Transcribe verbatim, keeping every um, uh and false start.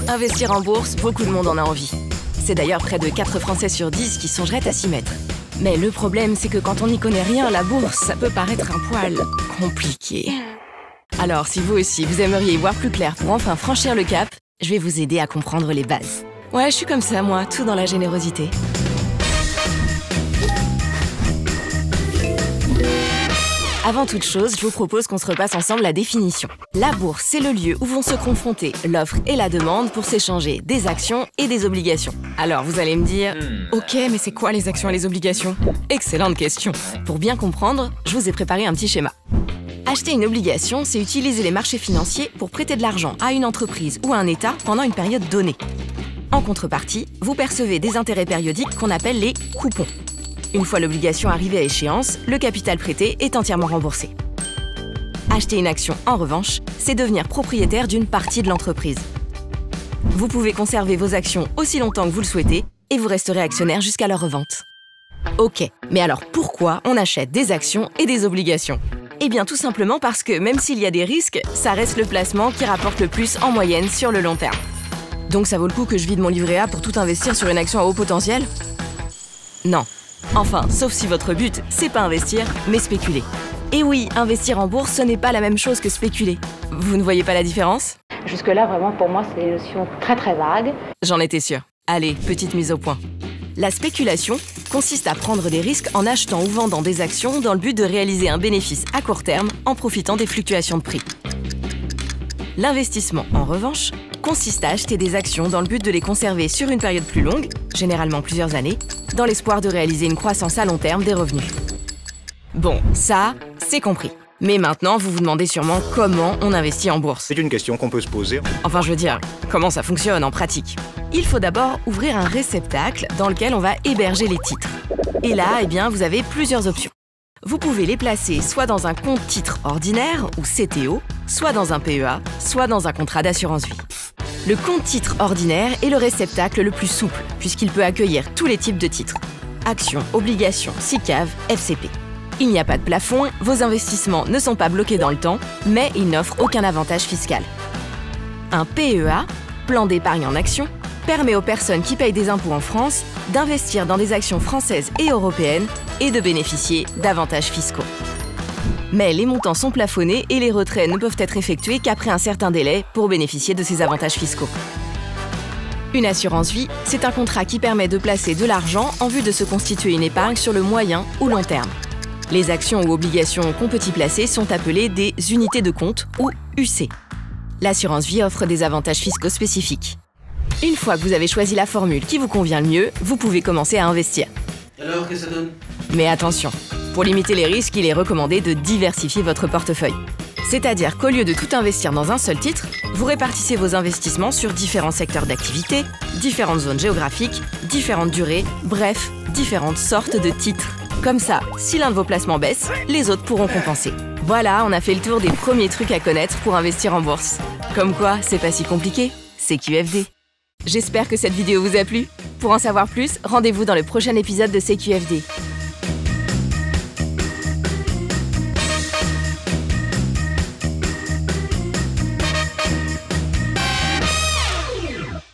Investir en bourse, beaucoup de monde en a envie. C'est d'ailleurs près de quatre Français sur dix qui songeraient à s'y mettre. Mais le problème, c'est que quand on n'y connaît rien, la bourse, ça peut paraître un poil compliqué. Alors, si vous aussi, vous aimeriez y voir plus clair pour enfin franchir le cap, je vais vous aider à comprendre les bases. Ouais, je suis comme ça, moi, tout dans la générosité. Avant toute chose, je vous propose qu'on se repasse ensemble la définition. La bourse, c'est le lieu où vont se confronter l'offre et la demande pour s'échanger des actions et des obligations. Alors, vous allez me dire, ok, mais c'est quoi les actions et les obligations? Excellente question. Pour bien comprendre, je vous ai préparé un petit schéma. Acheter une obligation, c'est utiliser les marchés financiers pour prêter de l'argent à une entreprise ou à un État pendant une période donnée. En contrepartie, vous percevez des intérêts périodiques qu'on appelle les coupons. Une fois l'obligation arrivée à échéance, le capital prêté est entièrement remboursé. Acheter une action, en revanche, c'est devenir propriétaire d'une partie de l'entreprise. Vous pouvez conserver vos actions aussi longtemps que vous le souhaitez et vous resterez actionnaire jusqu'à leur revente. Ok, mais alors pourquoi on achète des actions et des obligations? Eh bien tout simplement parce que même s'il y a des risques, ça reste le placement qui rapporte le plus en moyenne sur le long terme. Donc ça vaut le coup que je vide mon livret A pour tout investir sur une action à haut potentiel? Non. Enfin, sauf si votre but, c'est pas investir, mais spéculer. Et oui, investir en bourse, ce n'est pas la même chose que spéculer. Vous ne voyez pas la différence? Jusque-là, vraiment, pour moi, c'est des notions très très vagues. J'en étais sûre. Allez, petite mise au point. La spéculation consiste à prendre des risques en achetant ou vendant des actions dans le but de réaliser un bénéfice à court terme en profitant des fluctuations de prix. L'investissement, en revanche, consiste à acheter des actions dans le but de les conserver sur une période plus longue, généralement plusieurs années, dans l'espoir de réaliser une croissance à long terme des revenus. Bon, ça, c'est compris. Mais maintenant, vous vous demandez sûrement comment on investit en bourse. C'est une question qu'on peut se poser. Enfin, je veux dire, comment ça fonctionne en pratique? Il faut d'abord ouvrir un réceptacle dans lequel on va héberger les titres. Et là, eh bien, vous avez plusieurs options. Vous pouvez les placer soit dans un compte titre ordinaire, ou C T O, soit dans un P E A, soit dans un contrat d'assurance vie. Le compte titre ordinaire est le réceptacle le plus souple, puisqu'il peut accueillir tous les types de titres. Actions, obligations, S I C A V, F C P. Il n'y a pas de plafond, vos investissements ne sont pas bloqués dans le temps, mais ils n'offrent aucun avantage fiscal. Un P E A, plan d'épargne en actions, permet aux personnes qui payent des impôts en France d'investir dans des actions françaises et européennes et de bénéficier d'avantages fiscaux. Mais les montants sont plafonnés et les retraits ne peuvent être effectués qu'après un certain délai pour bénéficier de ces avantages fiscaux. Une assurance vie, c'est un contrat qui permet de placer de l'argent en vue de se constituer une épargne sur le moyen ou long terme. Les actions ou obligations qu'on peut y placer sont appelées des unités de compte ou U C. L'assurance vie offre des avantages fiscaux spécifiques. Une fois que vous avez choisi la formule qui vous convient le mieux, vous pouvez commencer à investir. Alors, qu'est-ce que ça donne? Mais attention, pour limiter les risques, il est recommandé de diversifier votre portefeuille. C'est-à-dire qu'au lieu de tout investir dans un seul titre, vous répartissez vos investissements sur différents secteurs d'activité, différentes zones géographiques, différentes durées, bref, différentes sortes de titres. Comme ça, si l'un de vos placements baisse, les autres pourront compenser. Voilà, on a fait le tour des premiers trucs à connaître pour investir en bourse. Comme quoi, c'est pas si compliqué, C Q F D. J'espère que cette vidéo vous a plu. Pour en savoir plus, rendez-vous dans le prochain épisode de C Q F D.